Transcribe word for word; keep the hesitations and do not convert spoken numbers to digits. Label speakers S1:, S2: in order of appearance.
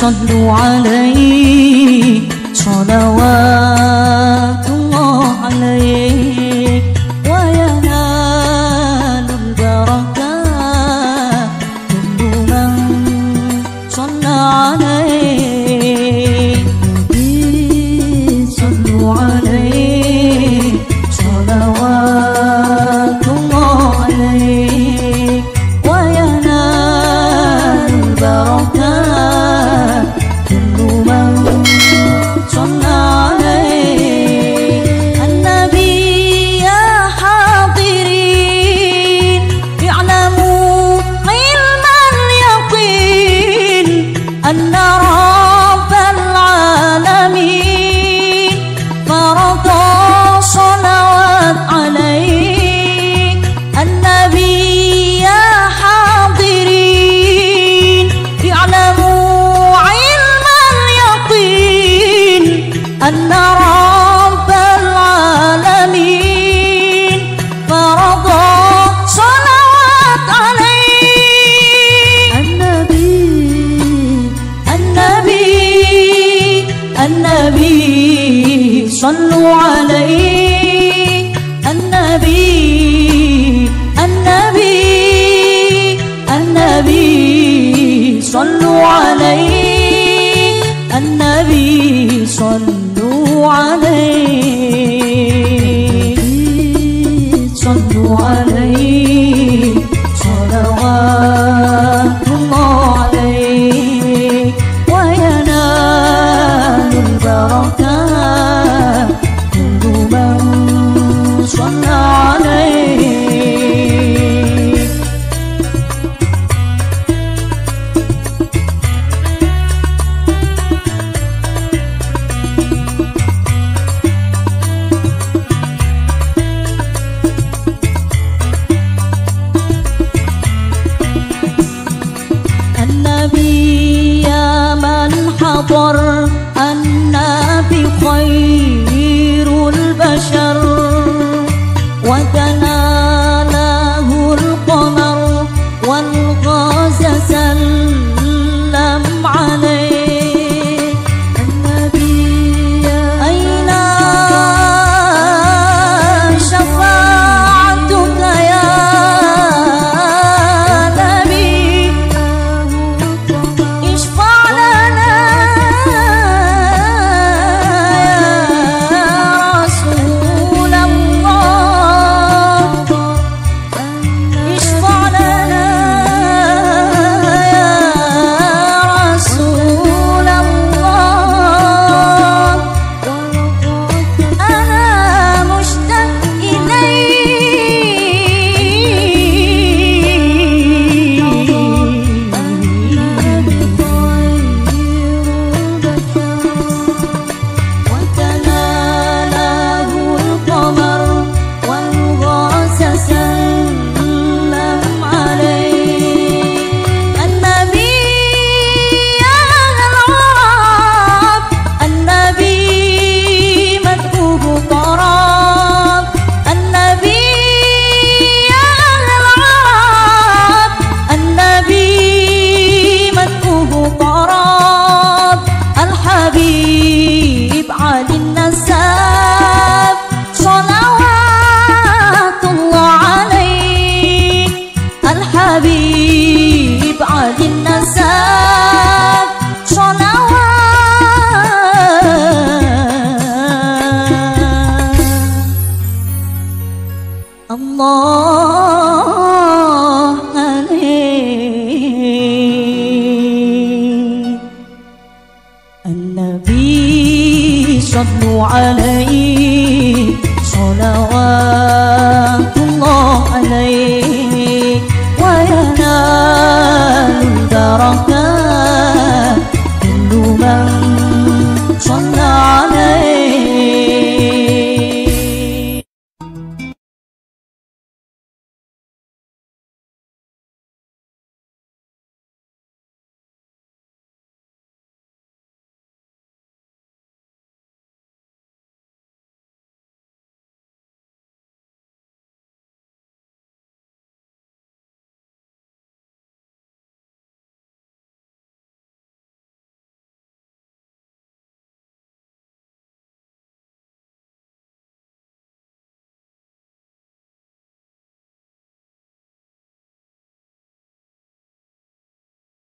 S1: صلوا عليه صلوات الله عليه وينال البركات كل من صلى عليه صلوا عليه صلوات الله عليه وينال البركات كل من صلى عليه النبي يا حاضرين اعلموا علم اليقين أن رب العالمين فرض صلوات عليه النبي يا حاضرين اعلموا علم اليقين أن رب العالمين فرض صلوات عليه النبي النبي النبي صلوا عليه النبي النبي النبي صلوا عليه النبي صلوا عليه صلوا عليه صلوات الله عليه وينال البركات كل من صلى عليه النبي يا من حضر النبي خير البشر وتناله القمر والغاز سلم عليه النبي أين شفاعتك يا نبي اشفع لنا يا رسول الله اشفع لنا يا رسول الله أنا مشتاق وتناله القمر والغاز سلم عليه النبي يا العرب النبي مدعوه طراب النبي يا العرب النبي مدعوه طراب الحبيب علي النساب صلوات الله عليه الحبيب علي النساب صلوات الله عليه النبي صلوا عليه صلوات الله عليه وينال البركات